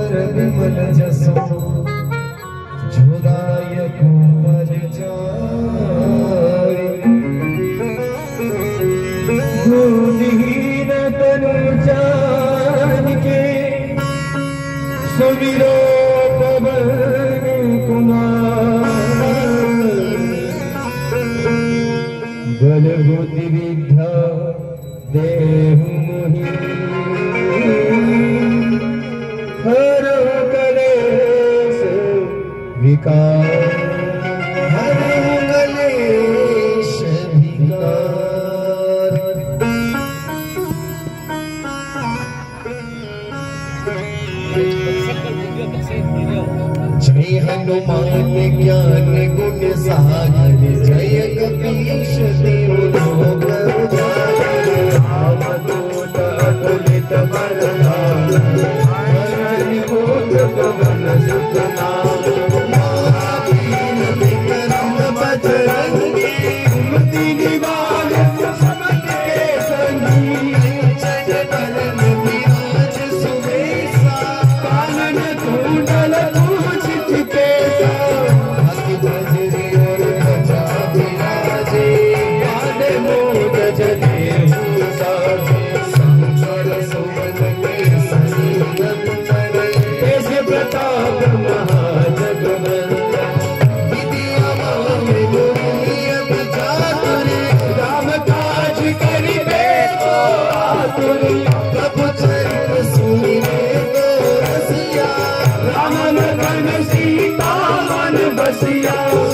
कर विमल जसो झुराय कोमल जाय गुणहीन तनु जान के सुमिरो पवन कुमार बल बुद्धि विद्या देहु मोहि हरो कलेश विकार हरो कलेश विकार। जय हनुमान ज्ञान गुण सागर जय कपीश देव लोक उजागर रामदूत अतुलित बलधाम हरि बोध पवन सुत नाम महावीर विक्रम बजरंगी कुमति निवार समत के संगी जय बरन विराज सुबेसा कानन कुंडल पूजित केसा हंसी बजरी और ध्वजा विराजे बाण मोद जनेऊ साजे शंकर सुवन केसरी नंदन तेज प्रताप महाजगवंदन विद्यावान गुणियत चातुर राम काज करिबे को आतुर प्रभु चरित सुनिबे को रसिया राम लखन सीता मन बसिया।